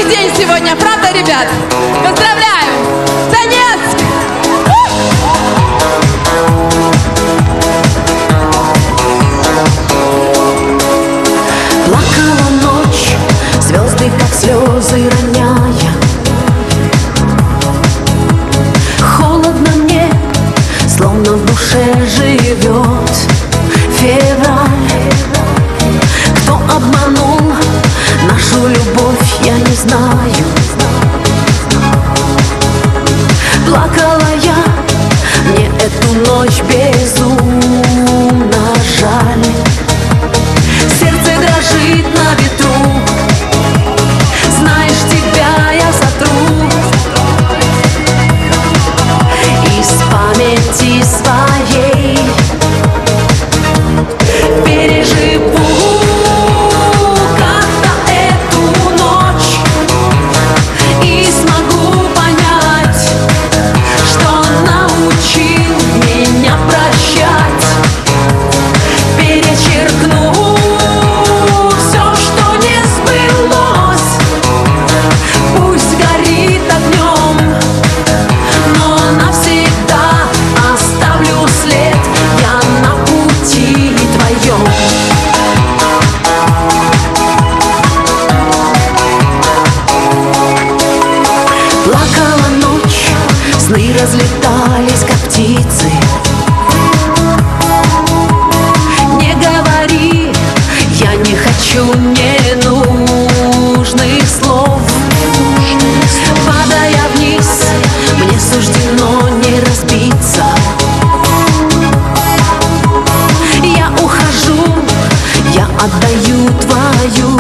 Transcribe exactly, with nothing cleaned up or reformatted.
важный день сегодня, правда, ребят? Поздравляю! Донецк! Плакала ночь, звезды как слезы роняя. Холодно мне, словно в душе живет февраль. Кто обманул нашу любовь, я не знаю. Плакала я, мне эту ночь безумно жаль. Сердце дрожит на ветру, знаешь, тебя я сотру из памяти своей. Переживу как-то эту ночь и смогу понять, что научил меня прощать. Перечеркну все, что не сбылось, пусть горит огнем, но навсегда оставлю след я на пути твоем. Плакала ночь, сны разлетались, как птицы. Не говори, я не хочу ненужных слов. Падая вниз, мне суждено не разбиться. Я ухожу, я отдаю твою